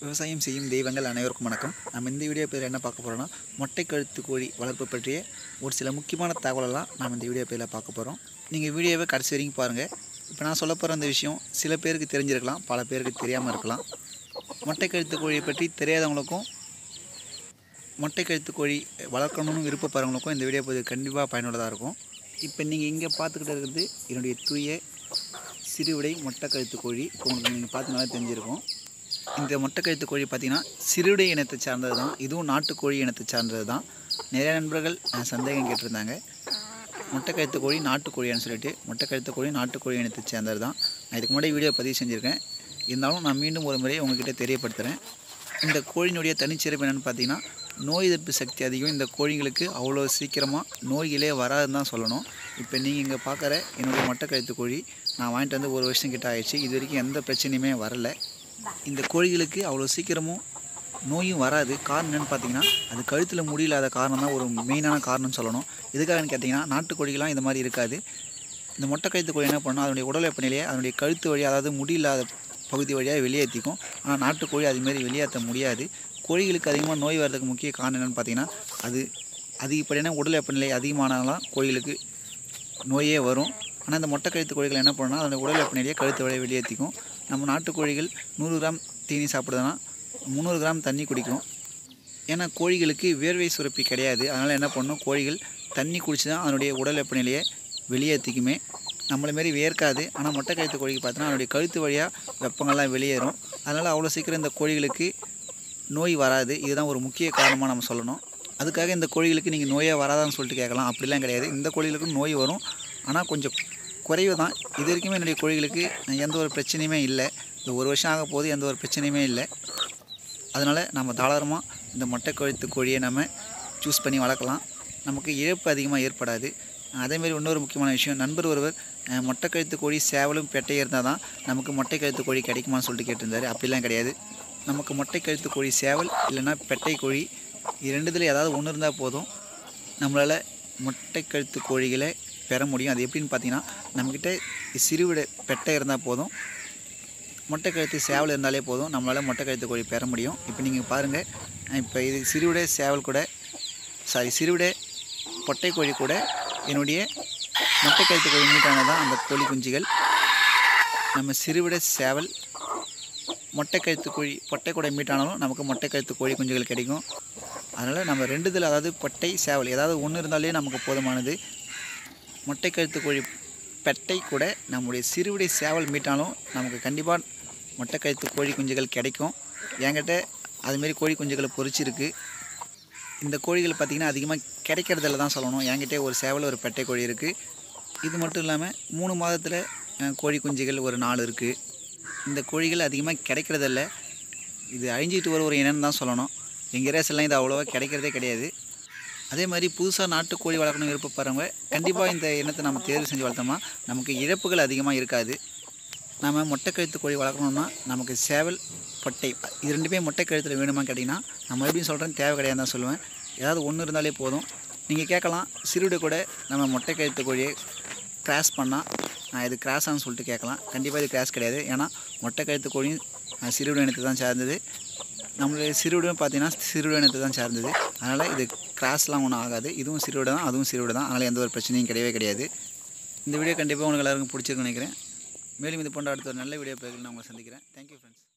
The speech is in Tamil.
விவசாயம் செய்யும் தெய்வங்கள் அனைவருக்கும் வணக்கம். நம்ம இந்த வீடியோ பேரில் என்ன பார்க்க போகிறோம்னா, மொட்டை கழுத்து கோழி வளர்ப்பு பற்றிய ஒரு சில முக்கியமான தகவலெல்லாம் நம்ம இந்த வீடியோ பேரில் பார்க்க போகிறோம். நீங்கள் வீடியோவை கடைசி வரைக்கும் பாருங்கள். இப்போ நான் சொல்ல போகிற அந்த விஷயம் சில பேருக்கு தெரிஞ்சிருக்கலாம், பல பேருக்கு தெரியாமல் இருக்கலாம். மொட்டை கழுத்து கோழியை பற்றி தெரியாதவங்களுக்கும் மொட்டை கழுத்து கோழி வளர்க்கணும்னு விருப்பப்படுறவங்களுக்கும் இந்த வீடியோ பதிவு கண்டிப்பாக பயனுள்ளதாக இருக்கும். இப்போ நீங்கள் இங்கே பார்த்துக்கிட்டு இருக்கிறது என்னுடைய தூய சிறுவிடை மொட்டை கழுத்து கோழி. உங்களுக்கு நீங்கள் பார்த்து நல்லா தெரிஞ்சிருக்கும். இந்த மொட்டை கழுத்து கோழி பார்த்திங்கன்னா சிறுவிடை இனத்தை சார்ந்தது தான். இதுவும் நாட்டுக்கோழி இனத்தை சார்ந்தது தான். நிறைய நண்பர்கள் சந்தேகம் கேட்டிருந்தாங்க, மொட்டை கழுத்து கோழி நாட்டுக்கோழின்னு சொல்லிட்டு. மொட்டை கழுத்து கோழி நாட்டுக்கோழி இனத்தை சேர்ந்தது தான். நான் இதுக்கு முன்னாடி வீடியோ பதிவு செஞ்சுருக்கேன். இருந்தாலும் நான் மீண்டும் ஒரு முறை உங்கள்கிட்ட தெரியப்படுத்துகிறேன். இந்த கோழியினுடைய தனிச்சிறப்பு என்னென்னு பார்த்தீங்கன்னா, நோய் எதிர்ப்பு சக்தி அதிகம். இந்த கோழிங்களுக்கு அவ்வளோ சீக்கிரமாக நோய்களே வராதுன்னு தான் சொல்லணும். இப்போ நீங்கள் இங்கே பார்க்குற என்னுடைய மொட்டை கழுத்து கோழி நான் வாங்கிட்டு வந்து 1 வருஷம் கிட்ட ஆயிடுச்சு. இது வரைக்கும் எந்த பிரச்சனையுமே வரலை. இந்த கோழிகளுக்கு அவ்வளோ சீக்கிரமும் நோயும் வராது. காரணம் என்னென்னு பார்த்தீங்கன்னா, அது கழுத்தில் முடியில்லாத காரணம் தான் ஒரு மெயினான காரணம்னு சொல்லணும். எதுக்காகன்னு கேட்டிங்கன்னா, நாட்டுக்கோழிகள்லாம் இந்த மாதிரி இருக்காது. இந்த மொட்டை கழுத்து கோழி என்ன பண்ணணும், அதனுடைய உடல் வெப்பநிலையை அதனுடைய கழுத்து வழியாக, அதாவது முடியில்லாத பகுதி வழியாக வெளியேற்றிக்கும். ஆனால் நாட்டுக்கோழி அதுமாரி வெளியேற்ற முடியாது. கோழிகளுக்கு அதிகமாக நோய் வர்றதுக்கு முக்கிய காரணம் என்னென்னு பார்த்தீங்கன்னா, அது அதிகப்படியான உடல் வெப்பநிலை அதிகமானாலாம் கோழிகளுக்கு நோயே வரும். ஆனால் இந்த மொட்டை கழுத்து கோழிகள் என்ன பண்ணணும்னா, அதனுடைய உடல் வெப்பநிலையை கழுத்து வழியாக வெளியேற்றிக்கும். நம்ம நாட்டுக்கோழிகள் 100 கிராம் தீனி சாப்பிடுதுன்னா 300 கிராம் தண்ணி குடிக்கும். ஏன்னா கோழிகளுக்கு வேர்வை சுரப்பி கிடையாது. அதனால் என்ன பண்ணணும், கோழிகள் தண்ணி குடிச்சு தான் அதனுடைய உடல் வெப்பநிலையை வெளியேற்றிக்குமே. நம்மளை மாரி வேர்க்காது. ஆனால் மொட்டை கழுத்து கோழிக்கு பார்த்தோன்னா அதனுடைய கழுத்து வழியாக வெப்பங்கள்லாம் வெளியேறும். அதனால் அவ்வளோ சீக்கிரம் இந்த கோழிகளுக்கு நோய் வராது. இதுதான் ஒரு முக்கிய காரணமாக நம்ம சொல்லணும். அதுக்காக இந்த கோழிகளுக்கு நீங்கள் நோயே வராதான்னு சொல்லிட்டு கேட்கலாம். அப்படிலாம் கிடையாது. இந்த கோழிகளுக்கும் நோய் வரும், ஆனால் கொஞ்சம் குறைவு தான். இது வரைக்குமே என்னுடைய கோழிகளுக்கு எந்த ஒரு பிரச்சனையுமே இல்லை. இந்த 1 வருஷம் ஆக போது எந்த ஒரு பிரச்சனையுமே இல்லை. அதனால் நம்ம தாராளமாக இந்த மொட்டை கழுத்து கோழியை நம்ம சூஸ் பண்ணி வளர்க்கலாம். நமக்கு இழப்பு அதிகமாக ஏற்படாது. அதேமாரி இன்னொரு முக்கியமான விஷயம், நண்பர் ஒருவர் மொட்டை கழுத்து கோழி சேவலும் பெட்டையும் இருந்தால் தான் நமக்கு மொட்டை கழுத்து கோழி கிடைக்குமான்னு சொல்லிட்டு கேட்டிருந்தார். அப்படிலாம் கிடையாது. நமக்கு மொட்டை கழுத்து கோழி சேவல் இல்லைன்னா பெட்டை கோழி, இது ரெண்டுத்தில் ஏதாவது ஒன்று இருந்தால் போதும், நம்மளால் மொட்டை கழுத்து கோழிகளை பெற முடியும். அது எப்படின்னு பார்த்தீங்கன்னா, நம்மக்கிட்ட சிறுவிடை பெட்டை இருந்தால் போதும், மொட்டை கழுத்து சேவல் இருந்தாலே போதும், நம்மளால் மொட்டை கழுத்து கோழி பெற முடியும். இப்போ நீங்கள் பாருங்கள், இப்போ இது சிறுவிடை சேவல் கூட சிறுவிடை பொட்டை கோழி கூட என்னுடைய மொட்டை கழுத்து கோழி மீட்டானது தான் அந்த கோழி குஞ்சுகள். நம்ம சிறுவிடை சேவல் மொட்டை கழுத்து கோழி பொட்டை கூட மீட்டானாலும் நமக்கு மொட்டை கழுத்து கோழி குஞ்சுகள் கிடைக்கும். அதனால் நம்ம ரெண்டுதில், அதாவது பொட்டை சேவல் ஏதாவது ஒன்று இருந்தாலே நமக்கு போதுமானது. மொட்டை கழுத்து கோழி பெட்டை கூட நம்முடைய சிறுவிடை சேவல் மீட்டாலும் நமக்கு கண்டிப்பாக மொட்டை கழுத்து கோழி குஞ்சுகள் கிடைக்கும். என்கிட்ட அதுமாரி கோழி குஞ்சுகளை பொறிச்சிருக்கு. இந்த கோழிகள் பார்த்திங்கன்னா அதிகமாக கிடைக்கிறதில்ல தான் சொல்லணும். என்கிட்ட ஒரு சேவல் ஒரு பெட்டை கோழி இருக்குது. இது மட்டும் இல்லாமல் 3 மாதத்தில் கோழி குஞ்சுகள் ஒரு 4 இருக்குது. இந்த கோழிகள் அதிகமாக கிடைக்கிறதில்ல. இது அழிஞ்சிட்டு வர ஒரு இனம்னு தான் சொல்லணும். எங்கள் ரேஸ்லாம் இது அவ்வளோவா கிடைக்கிறதே கிடையாது. அதே மாதிரி புதுசாக நாட்டுக்கோழி வளர்க்கணும் விருப்பப்படுறவங்க கண்டிப்பாக இந்த இனத்தை நம்ம தேர்வு செஞ்சு வளர்த்தோம்னா நமக்கு இழப்புகள் அதிகமாக இருக்காது. நம்ம மொட்டை கழுத்து கோழி வளர்க்கணுன்னா நமக்கு சேவல் பொட்டை இது ரெண்டுமே மொட்டை கழுத்தில் வேணுமா கேட்டிங்கன்னா, நம்ம எப்படின்னு சொல்கிறேன், தேவை கிடையாது தான் சொல்லுவேன். ஏதாவது ஒன்று இருந்தாலே போதும். நீங்கள் கேட்கலாம், சிறுவிடை கூட நம்ம மொட்டை கழுத்து கோழியை கிராஸ் பண்ணால் நான் இது கிராஸான்னு சொல்லிட்டு கேட்கலாம். கண்டிப்பாக இது கிராஸ் கிடையாது. ஏன்னா மொட்டை கழுத்து கோழியும் சிறுவிடை இனத்தை தான் சார்ந்தது. நம்மளுடைய சிறுவிடையும் பார்த்தீங்கன்னா சிறுவிடை இனத்தை தான் சார்ந்தது. அதனால் இது கிராஸ்லாம் ஒன்றும் ஆகாது. இதுவும் சிறுவிடை தான், அதுவும் சிறுவிடை தான். அதனால் எந்த ஒரு பிரச்சனையும் கிடையவே கிடையாது. இந்த வீடியோ கண்டிப்பாக உங்களுக்கு எல்லாருக்கும் பிடிச்சிருக்குன்னு நினைக்கிறேன். மேலும் இது போன்ற அடுத்த ஒரு நல்ல வீடியோ நான் உங்களை சந்திக்கிறேன். Thank you friends.